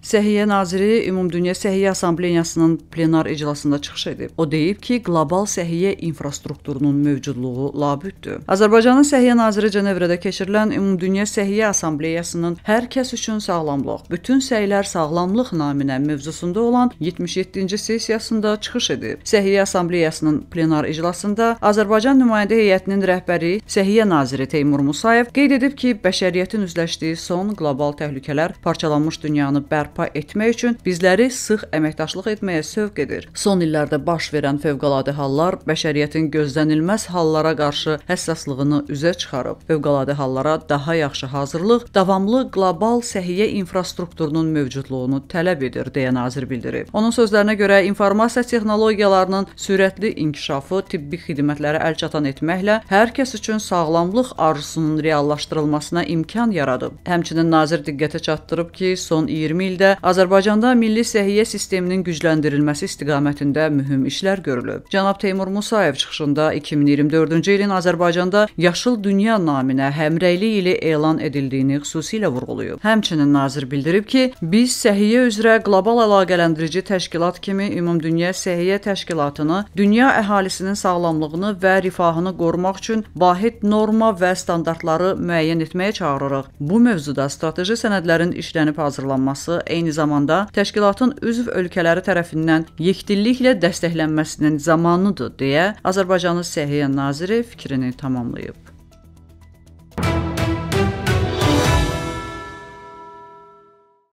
Səhiyyə naziri Ümumdünya Səhiyyə Assambleyasının plenar iclasında çıxış edib. O deyib ki, qlobal səhiyyə infrastrukturunun mövcudluğu labüddür. Azərbaycanın Səhiyyə naziri Cenevrədə keçirilən Ümumdünya Səhiyyə Assambleyasının hər kəs üçün sağlamlıq, bütün səylər sağlamlıq naminə mövzusunda olan 77-ci sessiyasında çıxış edib. Səhiyyə Assambleyasının plenar iclasında Azərbaycan nümayəndə heyətinin rəhbəri Səhiyyə naziri Teymur Musayev qeyd edib ki, bəşəriyyətin üzləşdiyi son qlobal təhlükələr parçalanmış dünyanı bərpa etmək üçün bizləri sıx əməkdaşlıq etməyə sövq edir. Son illərdə baş verən fövqəladə hallar bəşəriyyətin gözlənilməz hallara qarşı həssaslığını üzə çıxarıb. Fövqəladə hallara daha yaxşı hazırlıq davamlı qlobal səhiyyə infrastrukturunun mövcudluğunu tələb edir, deyə nazir bildirib. Onun sözlərinə görə informasiya texnologiyalarının sürətli inkişafı tibbi xidmətlərə əlçatan etməklə hər kəs üçün sağlamlıq arzusunun reallaşdırılmasına imkan yaradıb. Həmçinin nazir diqqətə çatdırıb ki, son 20 ildə Azərbaycanda milli səhiyyə sisteminin gücləndirilməsi istiqamətində mühüm işlər görülüb. Cənab Teymur Musayev çıxışında 2024-cü ilin Azərbaycanda Yaşıl Dünya naminə həmrəylik ili elan edildiyini xüsusilə vurğulayıb. Həmçinin nazir bildirib ki, biz səhiyyə üzrə qlobal əlaqələndirici təşkilat kimi Ümumdünya Səhiyyə Təşkilatını dünya əhalisinin sağlamlığını və rifahını qorumaq üçün vahid norma və standartları müəyyən etməyə çağırırıq. Bu mövzuda strateji sənədlərin işlənib hazırlanması eyni zamanda təşkilatın üzv ölkələri tərəfindən yekdilliklə dəstəklənməsinin zamanıdır, deyə Azərbaycanın Səhiyyə naziri fikrini tamamlayıb.